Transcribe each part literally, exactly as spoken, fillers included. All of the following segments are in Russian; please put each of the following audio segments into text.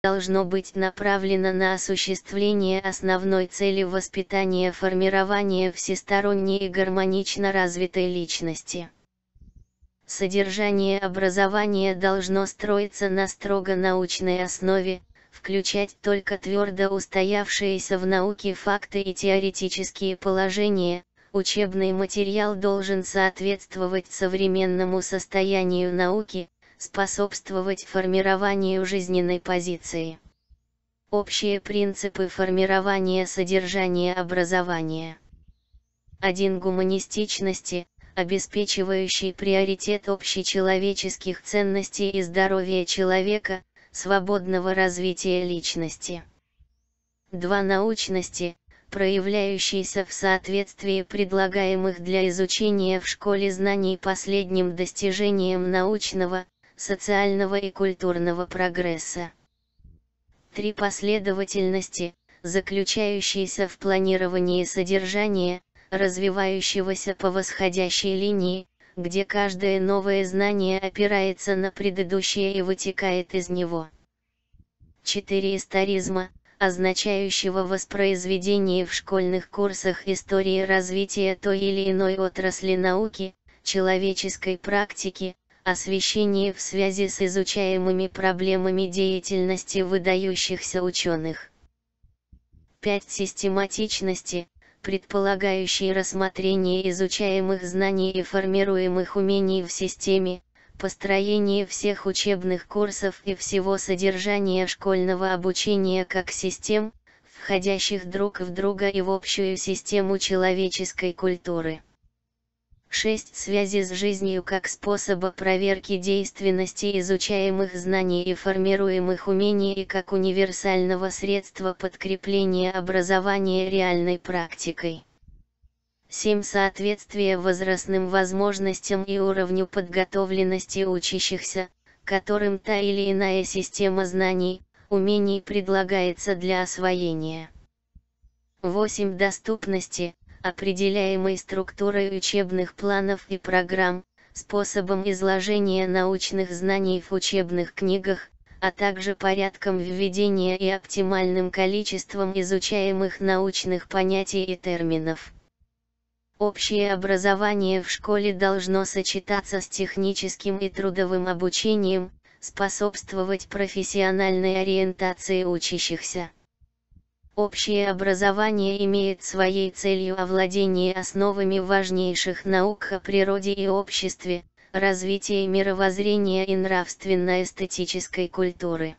должно быть направлено на осуществление основной цели воспитания, формирования всесторонней и гармонично развитой личности. Содержание образования должно строиться на строго научной основе, включать только твердо устоявшиеся в науке факты и теоретические положения. Учебный материал должен соответствовать современному состоянию науки, способствовать формированию жизненной позиции. Общие принципы формирования содержания образования. один. Гуманистичности, обеспечивающий приоритет общечеловеческих ценностей и здоровья человека, свободного развития личности. два. Научности, проявляющийся в соответствии предлагаемых для изучения в школе знаний последним достижением научного, социального и культурного прогресса. три. Последовательности, заключающейся в планировании содержания, развивающегося по восходящей линии, где каждое новое знание опирается на предыдущее и вытекает из него. четыре. Историзма, означающего воспроизведение в школьных курсах истории развития той или иной отрасли науки, человеческой практики, освещение в связи с изучаемыми проблемами деятельности выдающихся ученых. пять. Систематичности, предполагающей рассмотрение изучаемых знаний и формируемых умений в системе, построение всех учебных курсов и всего содержания школьного обучения как систем, входящих друг в друга и в общую систему человеческой культуры. шесть. Связи с жизнью как способа проверки действенности изучаемых знаний и формируемых умений и как универсального средства подкрепления образования реальной практикой. семь. Соответствие возрастным возможностям и уровню подготовленности учащихся, которым та или иная система знаний, умений предлагается для освоения. восемь. Доступности, определяемой структурой учебных планов и программ, способом изложения научных знаний в учебных книгах, а также порядком введения и оптимальным количеством изучаемых научных понятий и терминов. Общее образование в школе должно сочетаться с техническим и трудовым обучением, способствовать профессиональной ориентации учащихся. Общее образование имеет своей целью овладение основами важнейших наук о природе и обществе, развитие мировоззрения и нравственно-эстетической культуры.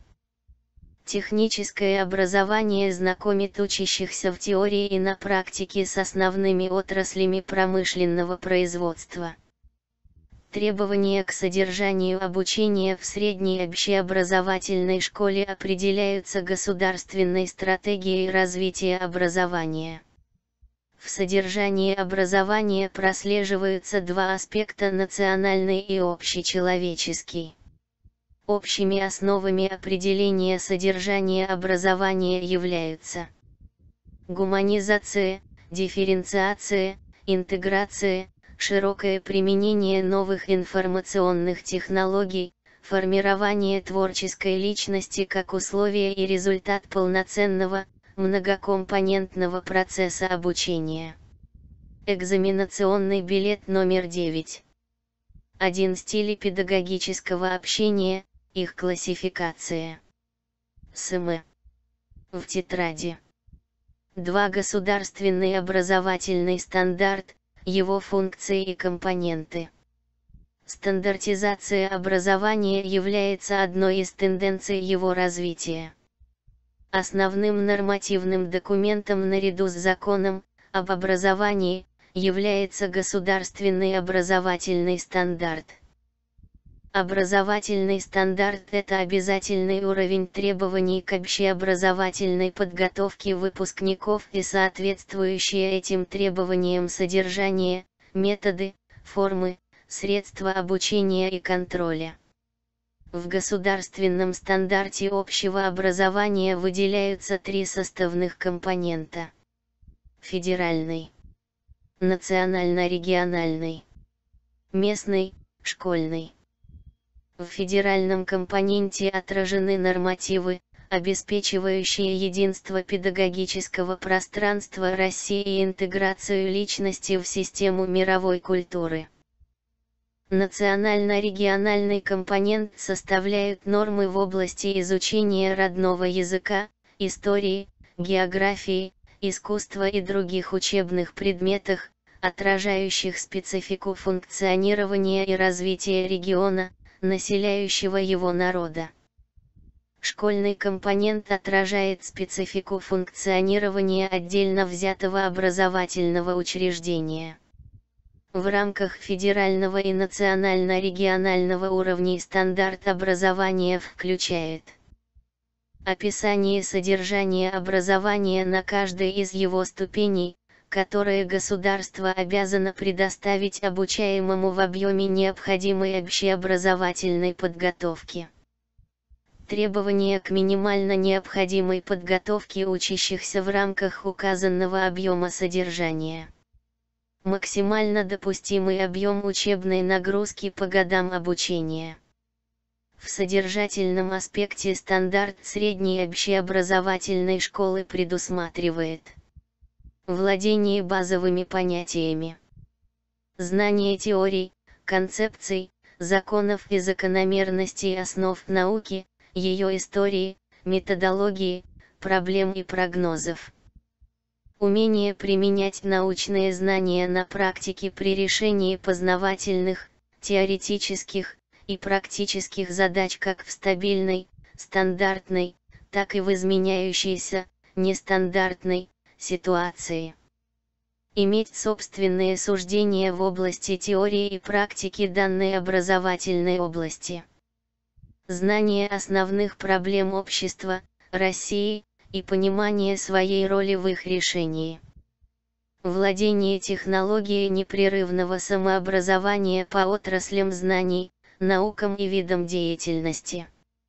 Техническое образование знакомит учащихся в теории и на практике с основными отраслями промышленного производства. Требования к содержанию обучения в средней общеобразовательной школе определяются государственной стратегией развития образования. В содержании образования прослеживаются два аспекта: национальный и общечеловеческий. Общими основами определения содержания образования являются гуманизация, дифференциация, интеграция, широкое применение новых информационных технологий, формирование творческой личности как условие и результат полноценного, многокомпонентного процесса обучения. Экзаменационный билет номер девять. один. Стили педагогического общения, их классификация. СМ. В тетради. два. Государственный образовательный стандарт, его функции и компоненты. Стандартизация образования является одной из тенденций его развития. Основным нормативным документом наряду с законом об образовании является государственный образовательный стандарт. Образовательный стандарт – это обязательный уровень требований к общеобразовательной подготовке выпускников и соответствующее этим требованиям содержание, методы, формы, средства обучения и контроля. В государственном стандарте общего образования выделяются три составных компонента: федеральный, национально-региональный, местный, школьный. В федеральном компоненте отражены нормативы, обеспечивающие единство педагогического пространства России и интеграцию личности в систему мировой культуры. Национально-региональный компонент составляют нормы в области изучения родного языка, истории, географии, искусства и других учебных предметах, отражающих специфику функционирования и развития региона, населяющего его народа. Школьный компонент отражает специфику функционирования отдельно взятого образовательного учреждения. В рамках федерального и национально-регионального уровней стандарт образования включает описание содержания образования на каждой из его ступеней, которое государство обязано предоставить обучаемому в объеме необходимой общеобразовательной подготовки. Требования к минимально необходимой подготовке учащихся в рамках указанного объема содержания. Максимально допустимый объем учебной нагрузки по годам обучения. В содержательном аспекте стандарт средней общеобразовательной школы предусматривает владение базовыми понятиями, знание теорий, концепций, законов и закономерностей основ науки, ее истории, методологии, проблем и прогнозов. Умение применять научные знания на практике при решении познавательных, теоретических и практических задач как в стабильной, стандартной, так и в изменяющейся, нестандартной ситуации. Иметь собственные суждения в области теории и практики данной образовательной области. Знание основных проблем общества, России, и понимание своей роли в их решении. Владение технологией непрерывного самообразования по отраслям знаний, наукам и видам деятельности.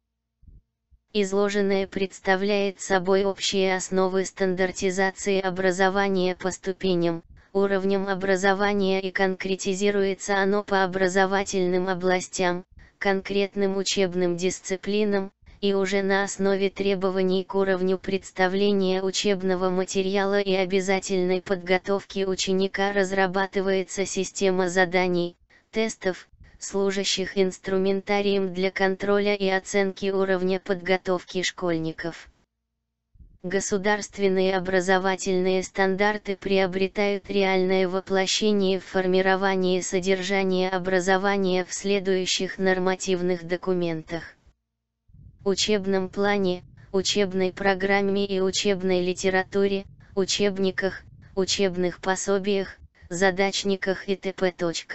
Изложенное представляет собой общие основы стандартизации образования по ступеням, уровням образования и конкретизируется оно по образовательным областям, конкретным учебным дисциплинам, и уже на основе требований к уровню представления учебного материала и обязательной подготовки ученика разрабатывается система заданий, тестов, служащих инструментарием для контроля и оценки уровня подготовки школьников. Государственные образовательные стандарты приобретают реальное воплощение в формировании содержания образования в следующих нормативных документах: учебном плане, учебной программе и учебной литературе, учебниках, учебных пособиях, задачниках и т.п.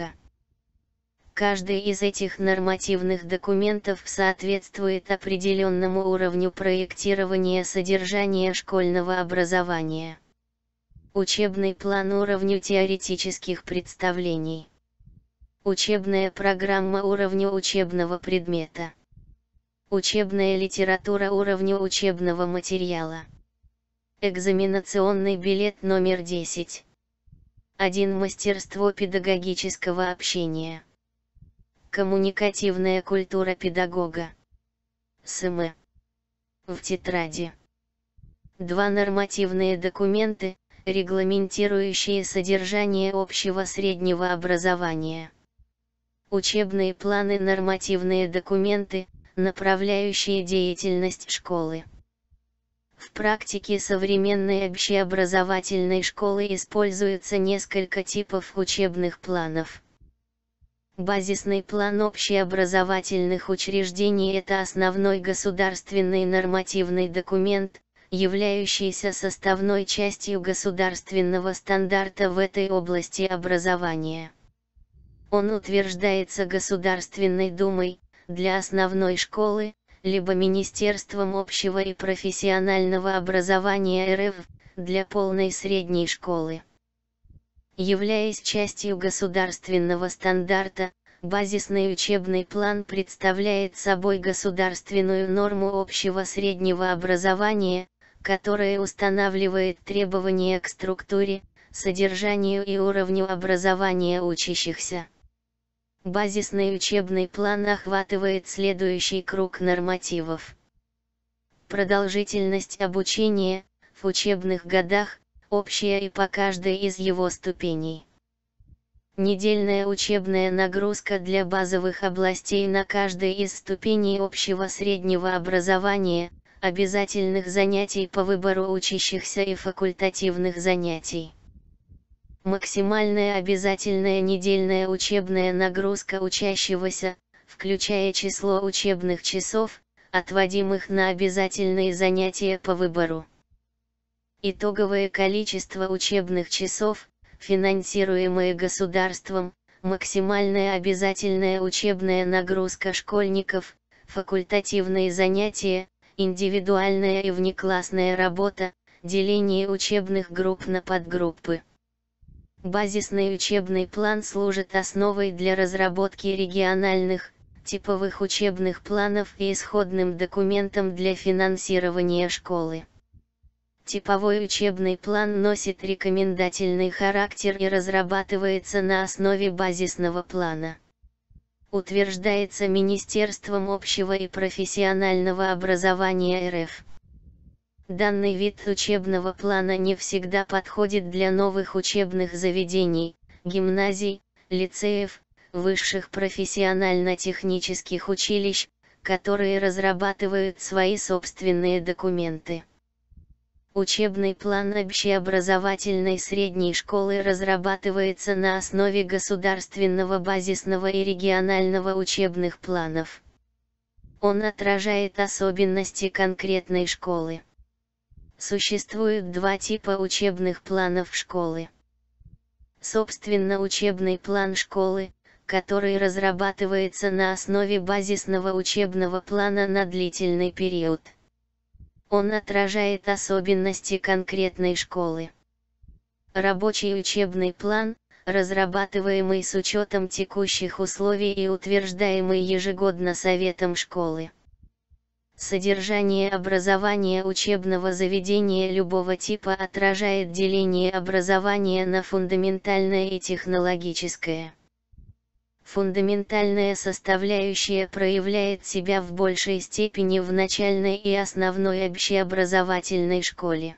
Каждый из этих нормативных документов соответствует определенному уровню проектирования содержания школьного образования. Учебный план уровню теоретических представлений. Учебная программа уровню учебного предмета. Учебная литература уровню учебного материала. Экзаменационный билет номер десять. один. Мастерство педагогического общения. Коммуникативная культура педагога. СМ. В тетради. два. Нормативные документы, регламентирующие содержание общего среднего образования. Учебные планы, нормативные документы, направляющие деятельность школы. В практике современной общеобразовательной школы используются несколько типов учебных планов. Базисный план общеобразовательных учреждений – это основной государственный нормативный документ, являющийся составной частью государственного стандарта в этой области образования. Он утверждается Государственной Думой, для основной школы, либо Министерством общего и профессионального образования эр эф, для полной средней школы. Являясь частью государственного стандарта, базисный учебный план представляет собой государственную норму общего среднего образования, которая устанавливает требования к структуре, содержанию и уровню образования учащихся. Базисный учебный план охватывает следующий круг нормативов. Продолжительность обучения, в учебных годах, общая и по каждой из его ступеней. Недельная учебная нагрузка для базовых областей на каждой из ступеней общего среднего образования, обязательных занятий по выбору учащихся и факультативных занятий. Максимальная обязательная недельная учебная нагрузка учащегося, включая число учебных часов, отводимых на обязательные занятия по выбору. Итоговое количество учебных часов, финансируемые государством, максимальная обязательная учебная нагрузка школьников, факультативные занятия, индивидуальная и внеклассная работа, деление учебных групп на подгруппы. Базисный учебный план служит основой для разработки региональных, типовых учебных планов и исходным документом для финансирования школы. Типовой учебный план носит рекомендательный характер и разрабатывается на основе базисного плана. Утверждается Министерством общего и профессионального образования эр эф. Данный вид учебного плана не всегда подходит для новых учебных заведений, гимназий, лицеев, высших профессионально-технических училищ, которые разрабатывают свои собственные документы. Учебный план общеобразовательной средней школы разрабатывается на основе государственного базисного и регионального учебных планов. Он отражает особенности конкретной школы. Существует два типа учебных планов школы. Собственно, учебный план школы, который разрабатывается на основе базисного учебного плана на длительный период. Он отражает особенности конкретной школы. Рабочий учебный план, разрабатываемый с учетом текущих условий и утверждаемый ежегодно Советом школы. Содержание образования учебного заведения любого типа отражает деление образования на фундаментальное и технологическое. Фундаментальная составляющая проявляет себя в большей степени в начальной и основной общеобразовательной школе.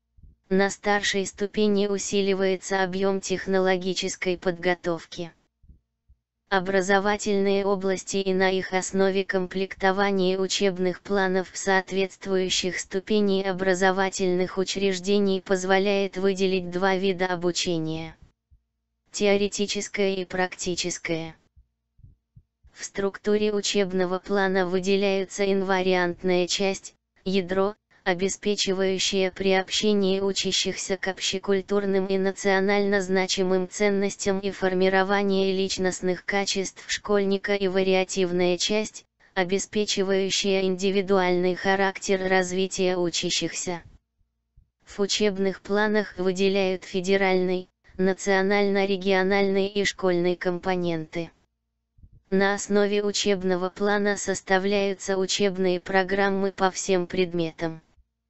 На старшей ступени усиливается объем технологической подготовки. Образовательные области и на их основе комплектование учебных планов соответствующих ступеней образовательных учреждений позволяет выделить два вида обучения. Теоретическое и практическое. В структуре учебного плана выделяются инвариантная часть, ядро, обеспечивающее приобщение учащихся к общекультурным и национально значимым ценностям и формирование личностных качеств школьника, и вариативная часть, обеспечивающая индивидуальный характер развития учащихся. В учебных планах выделяют федеральный, национально-региональный и школьный компоненты. На основе учебного плана составляются учебные программы по всем предметам.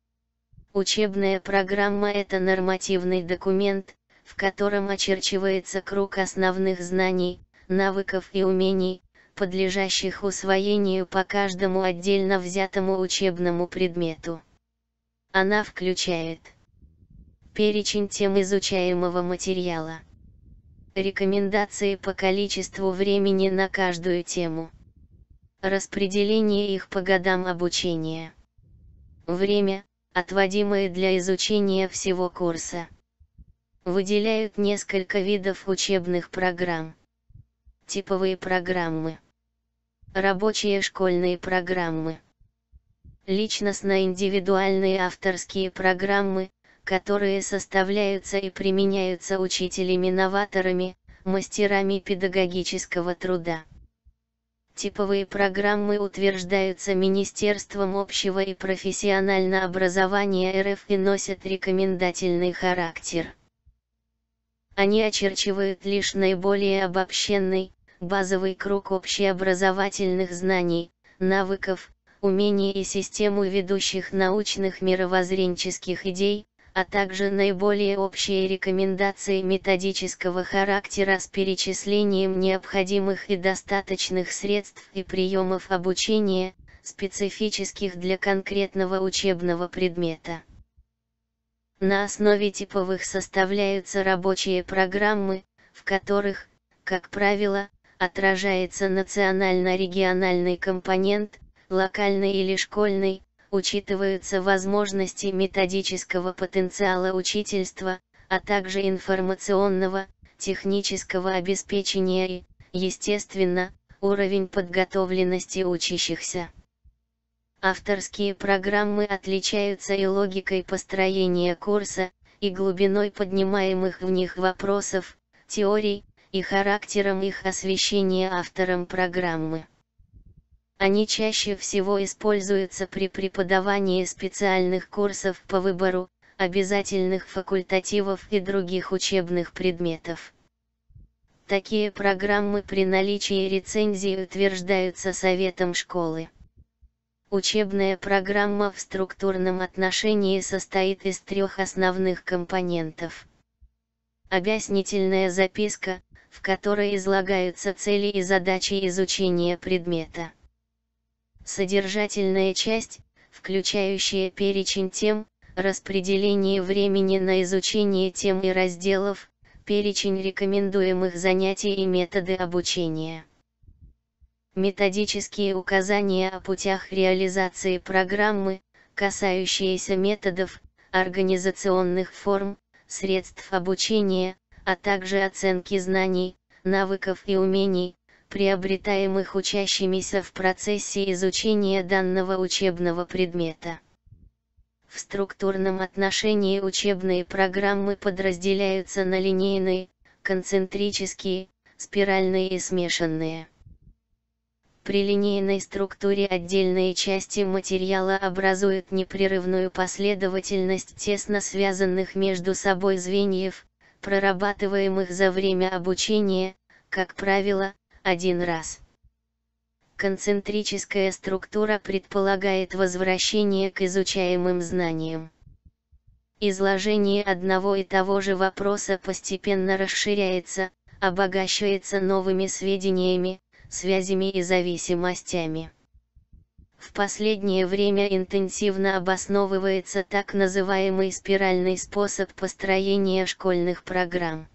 Учебная программа – это нормативный документ, в котором очерчивается круг основных знаний, навыков и умений, подлежащих усвоению по каждому отдельно взятому учебному предмету. Она включает перечень тем изучаемого материала, рекомендации по количеству времени на каждую тему, распределение их по годам обучения, время, отводимое для изучения всего курса. Выделяют несколько видов учебных программ. Типовые программы, рабочие школьные программы, личностно-индивидуальные авторские программы, которые составляются и применяются учителями-новаторами, мастерами педагогического труда. Типовые программы утверждаются Министерством общего и профессионального образования эр эф и носят рекомендательный характер. Они очерчивают лишь наиболее обобщенный, базовый круг общеобразовательных знаний, навыков, умений и систему ведущих научных мировоззренческих идей, а также наиболее общие рекомендации методического характера с перечислением необходимых и достаточных средств и приемов обучения, специфических для конкретного учебного предмета. На основе типовых составляются рабочие программы, в которых, как правило, отражается национально-региональный компонент, локальный или школьный, учитываются возможности методического потенциала учительства, а также информационного, технического обеспечения и, естественно, уровень подготовленности учащихся. Авторские программы отличаются и логикой построения курса, и глубиной поднимаемых в них вопросов, теорий, и характером их освещения автором программы. Они чаще всего используются при преподавании специальных курсов по выбору, обязательных факультативов и других учебных предметов. Такие программы при наличии рецензии утверждаются советом школы. Учебная программа в структурном отношении состоит из трех основных компонентов. Объяснительная записка, в которой излагаются цели и задачи изучения предмета. Содержательная часть, включающая перечень тем, распределение времени на изучение тем и разделов, перечень рекомендуемых занятий и методы обучения. Методические указания о путях реализации программы, касающиеся методов, организационных форм, средств обучения, а также оценки знаний, навыков и умений, приобретаемых учащимися в процессе изучения данного учебного предмета. В структурном отношении учебные программы подразделяются на линейные, концентрические, спиральные и смешанные. При линейной структуре отдельные части материала образуют непрерывную последовательность тесно связанных между собой звеньев, прорабатываемых за время обучения, как правило, один раз. Концентрическая структура предполагает возвращение к изучаемым знаниям. Изложение одного и того же вопроса постепенно расширяется, обогащается новыми сведениями, связями и зависимостями. В последнее время интенсивно обосновывается так называемый спиральный способ построения школьных программ.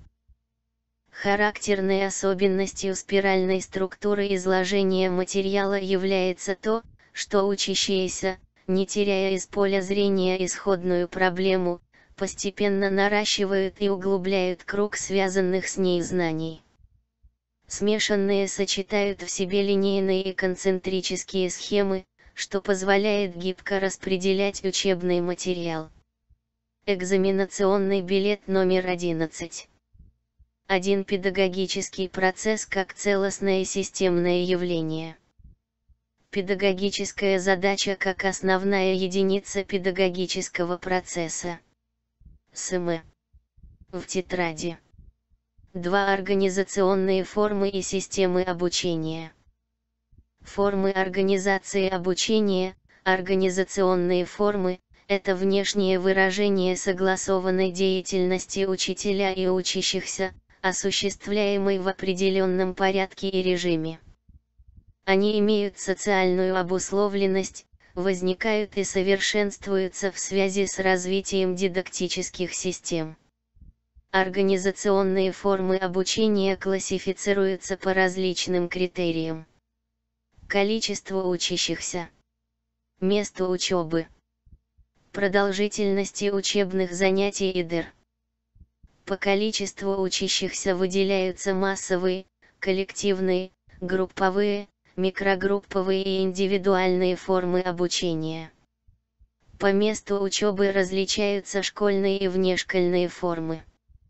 Характерной особенностью спиральной структуры изложения материала является то, что учащиеся, не теряя из поля зрения исходную проблему, постепенно наращивают и углубляют круг связанных с ней знаний. Смешанные сочетают в себе линейные и концентрические схемы, что позволяет гибко распределять учебный материал. Экзаменационный билет номер одиннадцать. Один педагогический процесс как целостное системное явление. Педагогическая задача как основная единица педагогического процесса. СМ. В тетради. Два организационные формы и системы обучения. Формы организации обучения, организационные формы – это внешнее выражение согласованной деятельности учителя и учащихся, осуществляемой в определенном порядке и режиме. Они имеют социальную обусловленность, возникают и совершенствуются в связи с развитием дидактических систем. Организационные формы обучения классифицируются по различным критериям. Количество учащихся. Место учебы. Продолжительности учебных занятий и д р. По количеству учащихся выделяются массовые, коллективные, групповые, микрогрупповые и индивидуальные формы обучения. По месту учебы различаются школьные и внешкольные формы.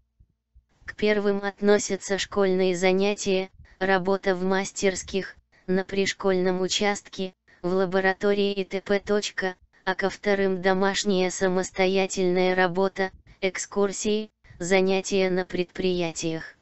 К первым относятся школьные занятия, работа в мастерских, на пришкольном участке, в лаборатории и т.п. А ко вторым домашняя самостоятельная работа, экскурсии, занятия на предприятиях.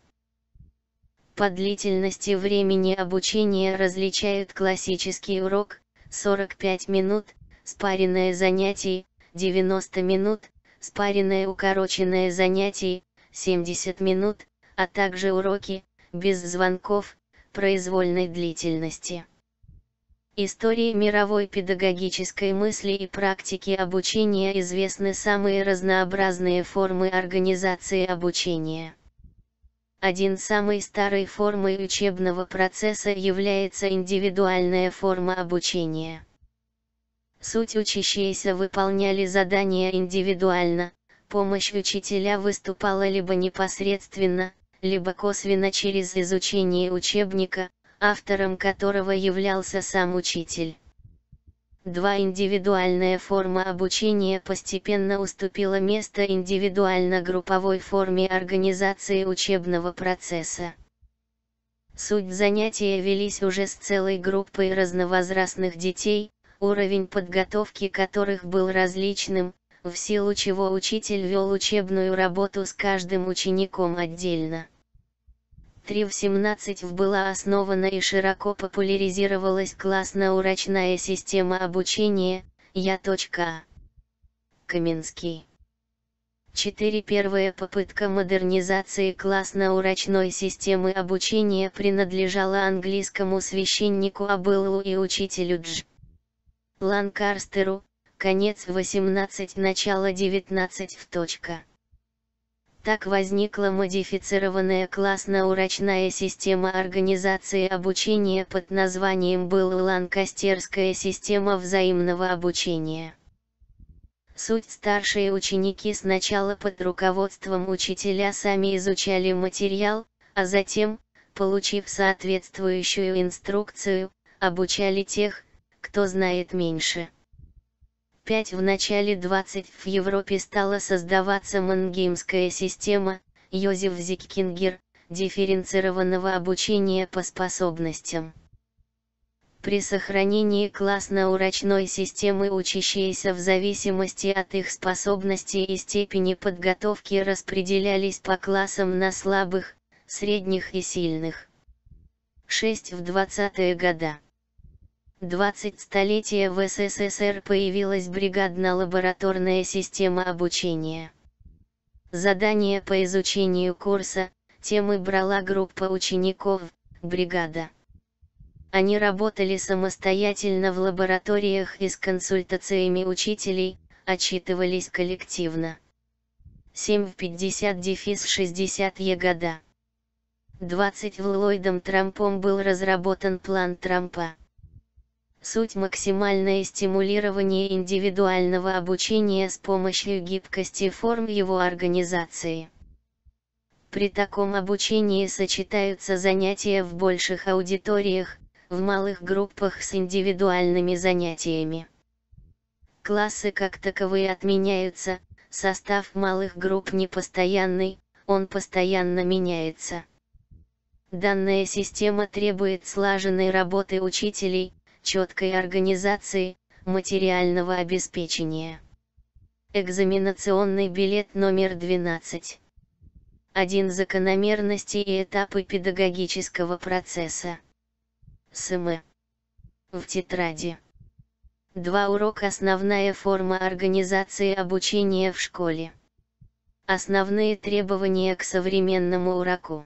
По длительности времени обучения различают классический урок, сорок пять минут, спаренное занятие, девяносто минут, спаренное укороченное занятие, семьдесят минут, а также уроки, без звонков, произвольной длительности. Истории мировой педагогической мысли и практики обучения известны самые разнообразные формы организации обучения. Один самой старой формой учебного процесса является индивидуальная форма обучения. Суть: учащиеся выполняли задания индивидуально, помощь учителя выступала либо непосредственно, либо косвенно через изучение учебника, автором которого являлся сам учитель. два. Индивидуальная форма обучения постепенно уступила место индивидуально-групповой форме организации учебного процесса. Суть: занятия велись уже с целой группой разновозрастных детей, уровень подготовки которых был различным, в силу чего учитель вел учебную работу с каждым учеником отдельно. три. В семнадцать в была основана и широко популяризировалась классно-урочная система обучения, Я.А. Каменский. четыре. Первая попытка модернизации классно-урочной системы обучения принадлежала английскому священнику Аббеллу и учителю Дж. Ланкастеру, конец восемнадцать, начало девятнадцать. Так возникла модифицированная классно-урочная система организации обучения под названием Белло-Ланкастерская система взаимного обучения. Суть: старшие ученики сначала под руководством учителя сами изучали материал, а затем, получив соответствующую инструкцию, обучали тех, кто знает меньше. пять. В начале двадцатого в Европе стала создаваться мангеймская система, Йозеф Зиккингер, дифференцированного обучения по способностям. При сохранении классно-урочной системы учащиеся в зависимости от их способностей и степени подготовки распределялись по классам на слабых, средних и сильных. шесть. В двадцатые годы двадцатого столетия в СССР появилась бригадно-лабораторная система обучения. Задания по изучению курса, темы брала группа учеников, бригада. Они работали самостоятельно в лабораториях и с консультациями учителей, отчитывались коллективно. семь. В пятьдесят шестьдесят е года. двадцать. В Ллойдом Трампом был разработан план Трампа. Суть: максимальное стимулирование индивидуального обучения с помощью гибкости форм его организации. При таком обучении сочетаются занятия в больших аудиториях, в малых группах с индивидуальными занятиями. Классы как таковые отменяются, состав малых групп непостоянный, он постоянно меняется. Данная система требует слаженной работы учителей, четкой организации, материального обеспечения. Экзаменационный билет номер двенадцать. один. Закономерности и этапы педагогического процесса. СМ. В тетради. два. Урок: основная форма организации обучения в школе. Основные требования к современному уроку.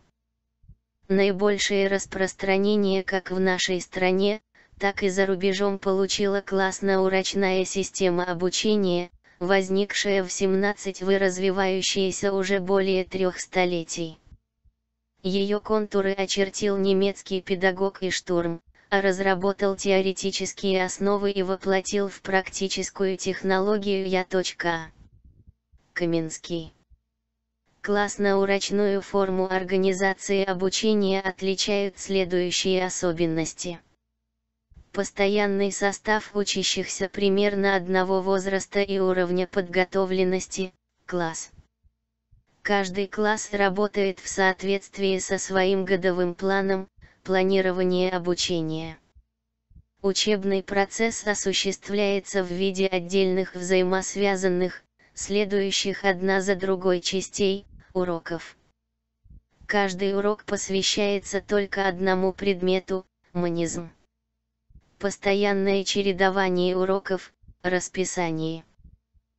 Наибольшее распространение как в нашей стране, так и за рубежом получила классно-урочная система обучения, возникшая в семнадцатом и развивающаяся уже более трех столетий. Ее контуры очертил немецкий педагог и Штурм, а разработал теоретические основы и воплотил в практическую технологию Я.А. Каменский. Классно-урочную форму организации обучения отличают следующие особенности. Постоянный состав учащихся примерно одного возраста и уровня подготовленности, класс. Каждый класс работает в соответствии со своим годовым планом, планирование обучения. Учебный процесс осуществляется в виде отдельных взаимосвязанных, следующих одна за другой частей, уроков. Каждый урок посвящается только одному предмету, монизм. Постоянное чередование уроков, расписание.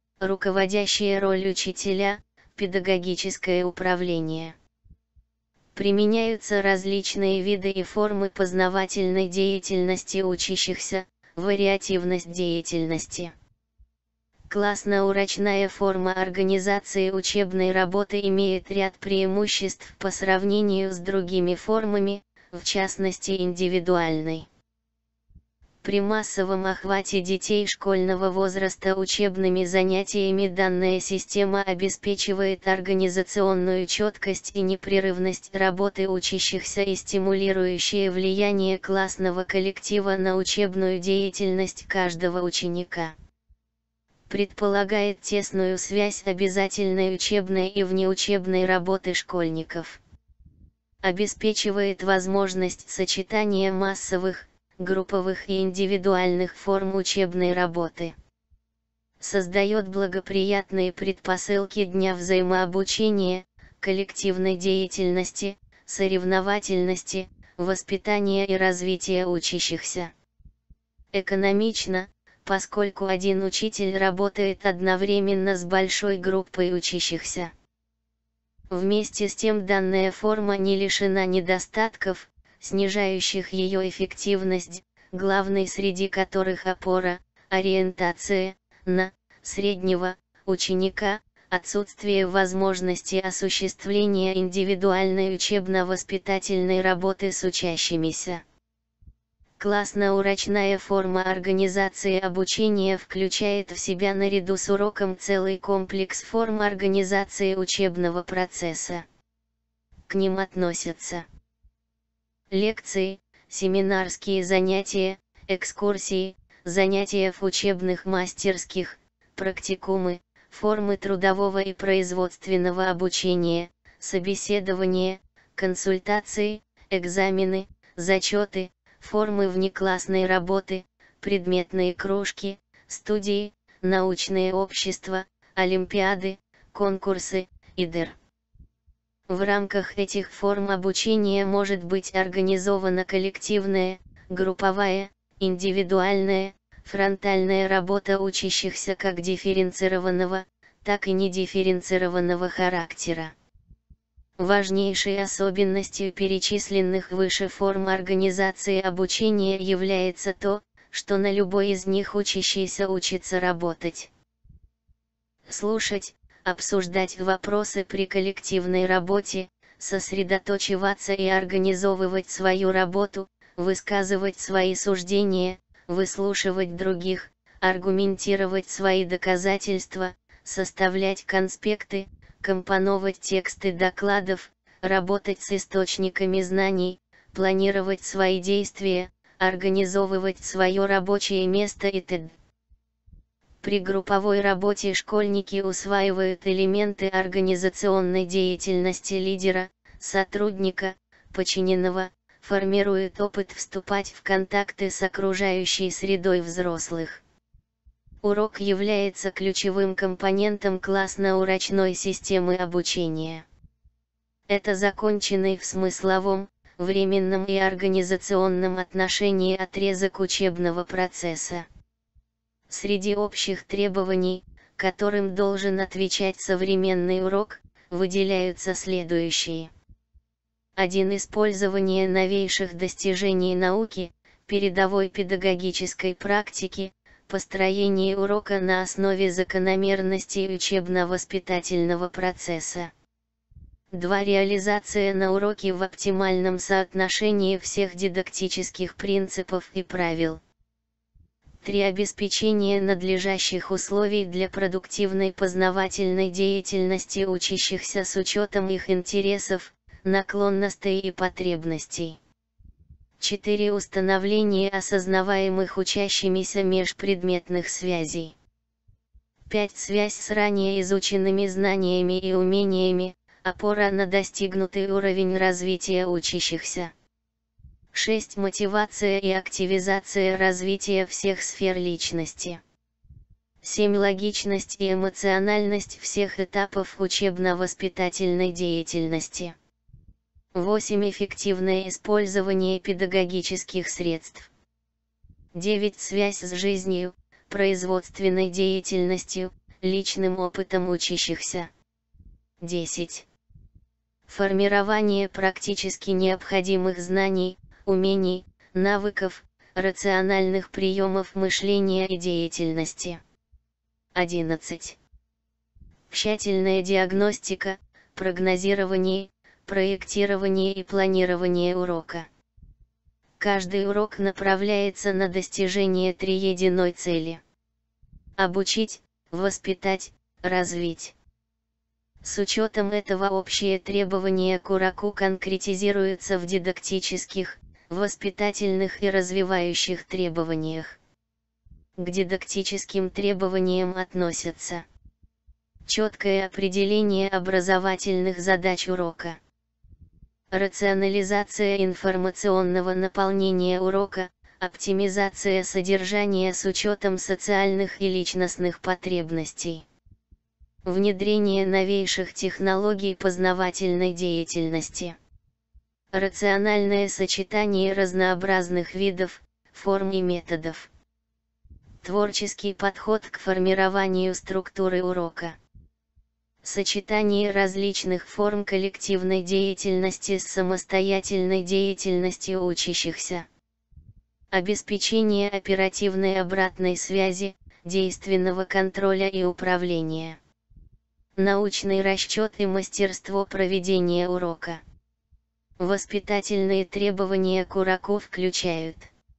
Руководящая роль учителя, педагогическое управление. Применяются различные виды и формы познавательной деятельности учащихся, вариативность деятельности. Классно-урочная форма организации учебной работы имеет ряд преимуществ по сравнению с другими формами, в частности индивидуальной. При массовом охвате детей школьного возраста учебными занятиями данная система обеспечивает организационную четкость и непрерывность работы учащихся и стимулирующее влияние классного коллектива на учебную деятельность каждого ученика. Предполагает тесную связь обязательной учебной и внеучебной работы школьников. Обеспечивает возможность сочетания массовых, групповых и индивидуальных форм учебной работы. Создает благоприятные предпосылки дня взаимообучения, коллективной деятельности, соревновательности, воспитания и развития учащихся. Экономично, поскольку один учитель работает одновременно с большой группой учащихся. Вместе с тем данная форма не лишена недостатков, снижающих ее эффективность, главной среди которых опора, ориентация, на, среднего, ученика, отсутствие возможности осуществления индивидуальной учебно-воспитательной работы с учащимися. Классно-урочная форма организации обучения включает в себя наряду с уроком целый комплекс форм организации учебного процесса. К ним относятся лекции, семинарские занятия, экскурсии, занятия в учебных мастерских, практикумы, формы трудового и производственного обучения, собеседования, консультации, экзамены, зачеты, формы внеклассной работы, предметные кружки, студии, научные общества, олимпиады, конкурсы, и д р. В рамках этих форм обучения может быть организована коллективная, групповая, индивидуальная, фронтальная работа учащихся как дифференцированного, так и недифференцированного характера. Важнейшей особенностью перечисленных выше форм организации обучения является то, что на любой из них учащийся учится работать. Слушать, обсуждать вопросы при коллективной работе, сосредоточиваться и организовывать свою работу, высказывать свои суждения, выслушивать других, аргументировать свои доказательства, составлять конспекты, компоновать тексты докладов, работать с источниками знаний, планировать свои действия, организовывать свое рабочее место и т.д. При групповой работе школьники усваивают элементы организационной деятельности лидера, сотрудника, подчиненного, формируют опыт вступать в контакты с окружающей средой взрослых. Урок является ключевым компонентом классно-урочной системы обучения. Это законченный в смысловом, временном и организационном отношении отрезок учебного процесса. Среди общих требований, которым должен отвечать современный урок, выделяются следующие. один Использование новейших достижений науки, передовой педагогической практики, построение урока на основе закономерностей учебно-воспитательного процесса. два Реализация на уроке в оптимальном соотношении всех дидактических принципов и правил. три Обеспечение надлежащих условий для продуктивной познавательной деятельности учащихся с учетом их интересов, наклонностей и потребностей. четыре Установление осознаваемых учащимися межпредметных связей. пять Связь с ранее изученными знаниями и умениями, опора на достигнутый уровень развития учащихся. шесть Мотивация и активизация развития всех сфер личности. семь Логичность и эмоциональность всех этапов учебно-воспитательной деятельности. восемь Эффективное использование педагогических средств. девять Связь с жизнью, производственной деятельностью, личным опытом учащихся. десять Формирование практически необходимых знаний, умений, навыков, рациональных приемов мышления и деятельности. одиннадцать. Тщательная диагностика, прогнозирование, проектирование и планирование урока. Каждый урок направляется на достижение триединой цели: обучить, воспитать, развить. С учетом этого общие требования к уроку конкретизируются в дидактических, воспитательных и развивающих требованиях. К дидактическим требованиям относятся: четкое определение образовательных задач урока, рационализация информационного наполнения урока, оптимизация содержания с учетом социальных и личностных потребностей, внедрение новейших технологий познавательной деятельности, рациональное сочетание разнообразных видов, форм и методов, творческий подход к формированию структуры урока, сочетание различных форм коллективной деятельности с самостоятельной деятельностью учащихся, обеспечение оперативной обратной связи, действенного контроля и управления, научный расчет и мастерство проведения урока. Воспитательные требования к уроку включают: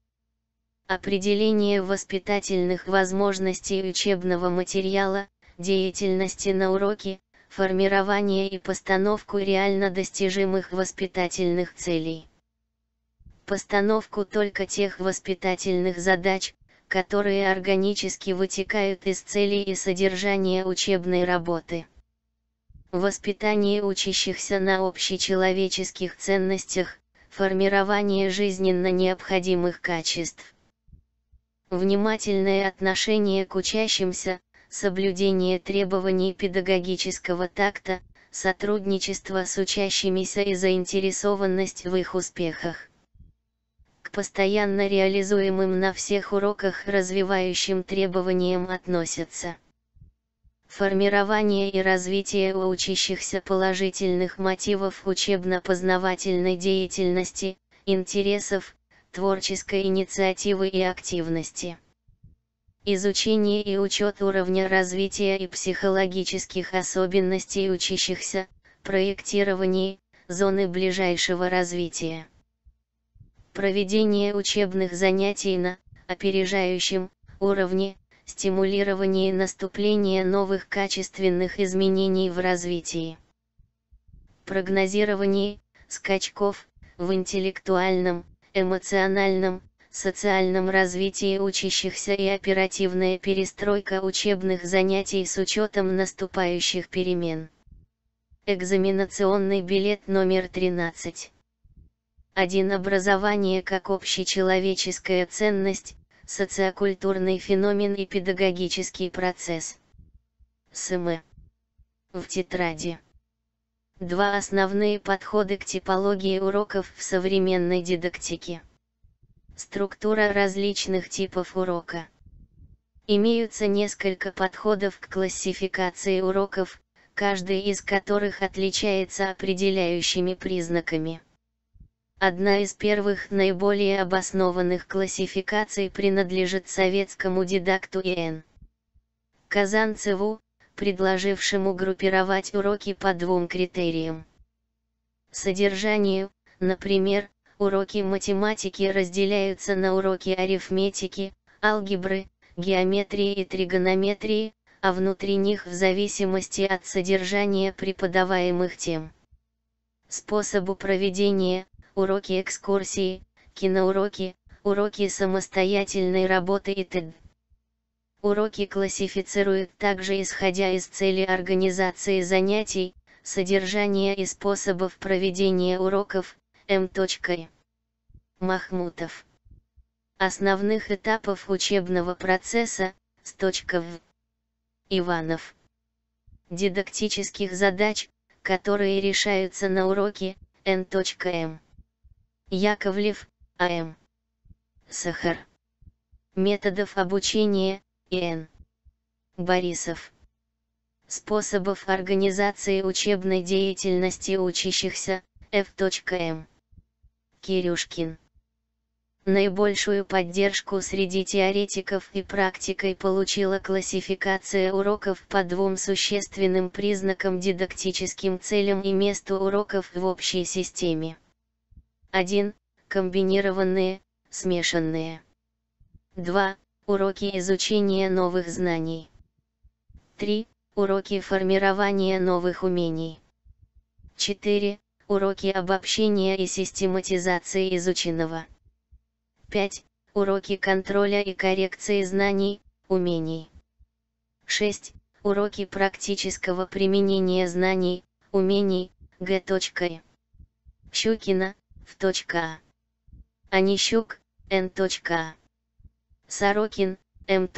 определение воспитательных возможностей учебного материала, деятельности на уроке, формирование и постановку реально достижимых воспитательных целей. Постановку только тех воспитательных задач, которые органически вытекают из целей и содержания учебной работы. Воспитание учащихся на общечеловеческих ценностях, формирование жизненно необходимых качеств. Внимательное отношение к учащимся, соблюдение требований педагогического такта, сотрудничество с учащимися и заинтересованность в их успехах. К постоянно реализуемым на всех уроках развивающим требованиям относятся: формирование и развитие у учащихся положительных мотивов учебно-познавательной деятельности, интересов, творческой инициативы и активности. Изучение и учет уровня развития и психологических особенностей учащихся, проектирование, зоны ближайшего развития. Проведение учебных занятий на опережающем уровне, стимулирование наступления новых качественных изменений в развитии. Прогнозирование скачков в интеллектуальном, эмоциональном, социальном развитии учащихся и оперативная перестройка учебных занятий с учетом наступающих перемен. Экзаменационный билет номер тринадцать. один. Образование как общечеловеческая ценность, социокультурный феномен и педагогический процесс. СМ. В тетради. два. Основные подходы к типологии уроков в современной дидактике. Структура различных типов урока. Имеются несколько подходов к классификации уроков, каждый из которых отличается определяющими признаками. Одна из первых наиболее обоснованных классификаций принадлежит советскому дидакту И Н Казанцеву, предложившему группировать уроки по двум критериям. Содержанию, например, уроки математики разделяются на уроки арифметики, алгебры, геометрии и тригонометрии, а внутри них в зависимости от содержания преподаваемых тем. Способу проведения: уроки экскурсии, киноуроки, уроки самостоятельной работы и т.д. Уроки классифицируют также исходя из цели организации занятий, содержания и способов проведения уроков. М. Махмутов. Основных этапов учебного процесса. В. Иванов. Дидактических задач, которые решаются на уроке. Н. М. Яковлев, А М. Сахар. Методов обучения. И Н. Борисов. Способов организации учебной деятельности учащихся, Ф. М. Кирюшкин. Наибольшую поддержку среди теоретиков и практикой получила классификация уроков по двум существенным признакам: дидактическим целям и месту уроков в общей системе. один. Комбинированные, смешанные. два. Уроки изучения новых знаний. три. Уроки формирования новых умений. четыре. Уроки обобщения и систематизации изученного. пять. Уроки контроля и коррекции знаний, умений. шесть. Уроки практического применения знаний, умений, Г. Щукина, В. Онищук, Н. Сорокин, М.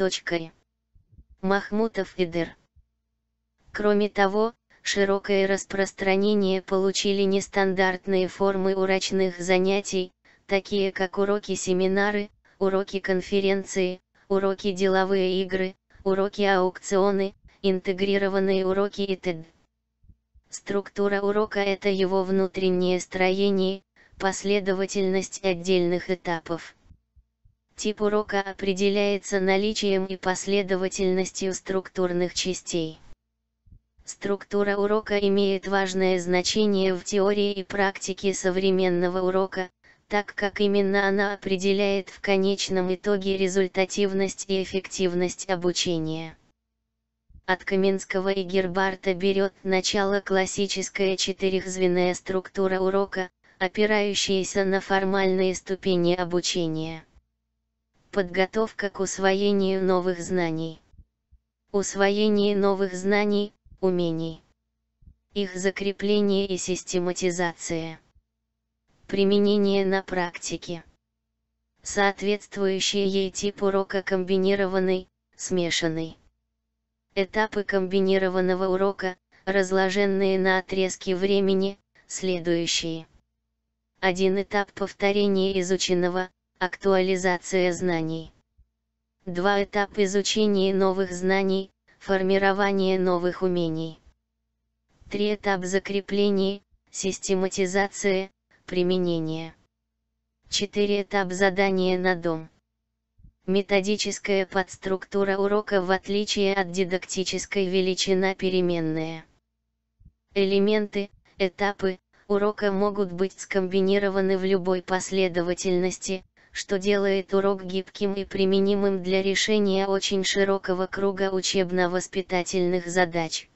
Махмутов и Др. Кроме того, широкое распространение получили нестандартные формы урочных занятий, такие как уроки-семинары, уроки-конференции, уроки-деловые игры, уроки-аукционы, интегрированные уроки и т.д. Структура урока – это его внутреннее строение, последовательность отдельных этапов. Тип урока определяется наличием и последовательностью структурных частей. Структура урока имеет важное значение в теории и практике современного урока, так как именно она определяет в конечном итоге результативность и эффективность обучения. От Каменского и Гербарта берет начало классическая четырехзвенная структура урока, опирающаяся на формальные ступени обучения. Подготовка к усвоению новых знаний. Усвоение новых знаний, умений. Их закрепление и систематизация. Применение на практике. Соответствующий ей тип урока: комбинированный, смешанный. Этапы комбинированного урока, разложенные на отрезки времени, следующие. один. Этап повторения изученного, актуализация знаний. два. Этап изучения новых знаний, формирование новых умений. три. Этап закрепления, систематизация, применение. четыре. Этап задания на дом. Методическая подструктура урока, в отличие от дидактической, величина переменная. Элементы, этапы урока могут быть скомбинированы в любой последовательности, что делает урок гибким и применимым для решения очень широкого круга учебно-воспитательных задач.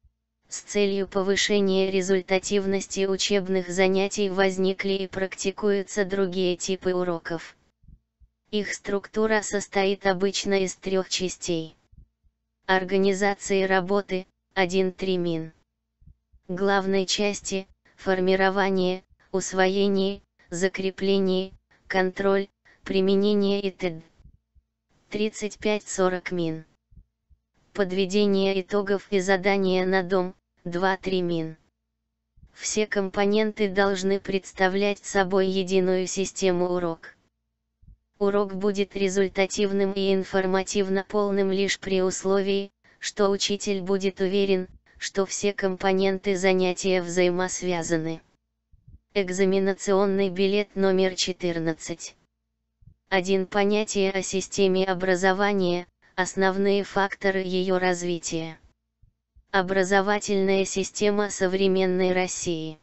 С целью повышения результативности учебных занятий возникли и практикуются другие типы уроков. Их структура состоит обычно из трех частей. Организации работы, один-три мин. Главной части, формирование, усвоение, закрепление, контроль, применение и т.д. тридцать пять сорок мин. Подведение итогов и задания на дом, два-три мин. Все компоненты должны представлять собой единую систему урок. Урок будет результативным и информативно полным лишь при условии, что учитель будет уверен, что все компоненты занятия взаимосвязаны. Экзаменационный билет номер четырнадцать. один. Понятие о системе образования, основные факторы ее развития. Образовательная система современной России.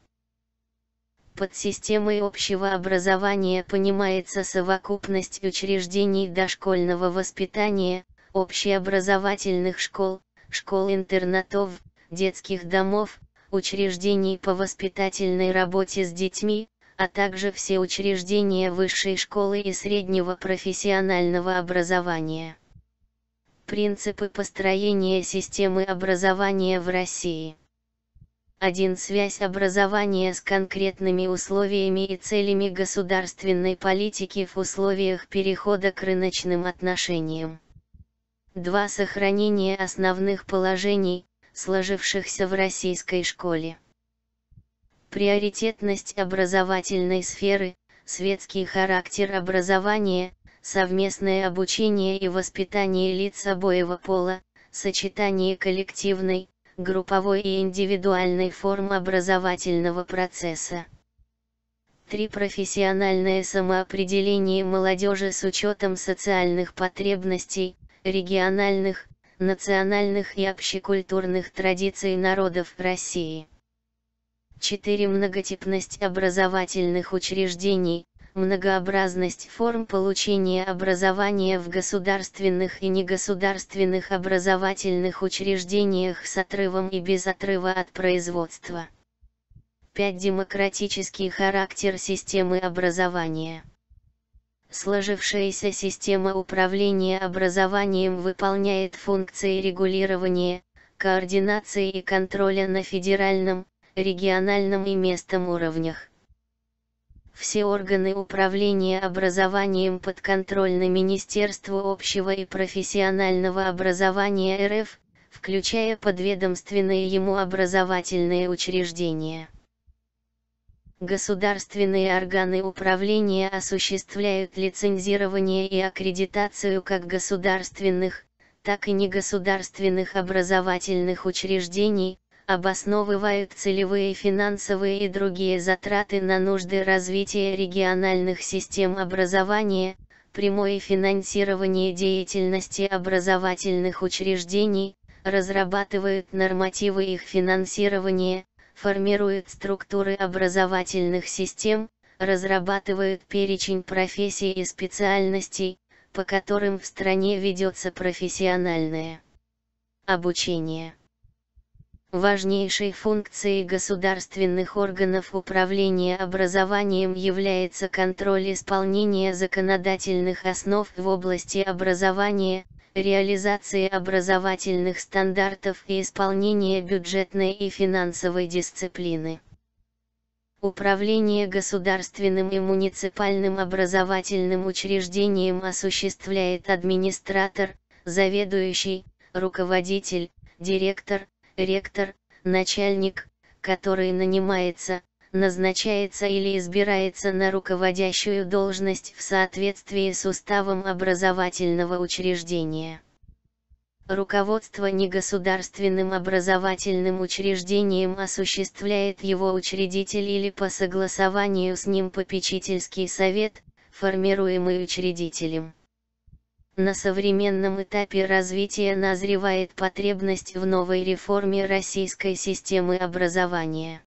Под системой общего образования понимается совокупность учреждений дошкольного воспитания, общеобразовательных школ, школ-интернатов, детских домов, учреждений по воспитательной работе с детьми, а также все учреждения высшей школы и среднего профессионального образования. Принципы построения системы образования в России. один. Связь образования с конкретными условиями и целями государственной политики в условиях перехода к рыночным отношениям. два. Сохранение основных положений, сложившихся в российской школе. Приоритетность образовательной сферы, светский характер образования, совместное обучение и воспитание лиц обоего пола, сочетание коллективной, групповой и индивидуальной форм образовательного процесса. три. Профессиональное самоопределение молодежи с учетом социальных потребностей, региональных, национальных и общекультурных традиций народов России. четыре. Многотипность образовательных учреждений, многообразность форм получения образования в государственных и негосударственных образовательных учреждениях с отрывом и без отрыва от производства. пять. Демократический характер системы образования. Сложившаяся система управления образованием выполняет функции регулирования, координации и контроля на федеральном, региональном и местном уровнях. Все органы управления образованием подконтрольны Министерству общего и профессионального образования эр эф, включая подведомственные ему образовательные учреждения. Государственные органы управления осуществляют лицензирование и аккредитацию как государственных, так и негосударственных образовательных учреждений, обосновывают целевые финансовые и другие затраты на нужды развития региональных систем образования, прямое финансирование деятельности образовательных учреждений, разрабатывают нормативы их финансирования, формируют структуры образовательных систем, разрабатывают перечень профессий и специальностей, по которым в стране ведется профессиональное обучение. Важнейшей функцией государственных органов управления образованием является контроль исполнения законодательных основ в области образования, реализации образовательных стандартов и исполнения бюджетной и финансовой дисциплины. Управление государственным и муниципальным образовательным учреждением осуществляет администратор, заведующий, руководитель, директор, ректор, начальник, который нанимается, назначается или избирается на руководящую должность в соответствии с уставом образовательного учреждения. Руководство негосударственным образовательным учреждением осуществляет его учредитель или по согласованию с ним попечительский совет, формируемый учредителем. На современном этапе развития назревает потребность в новой реформе российской системы образования.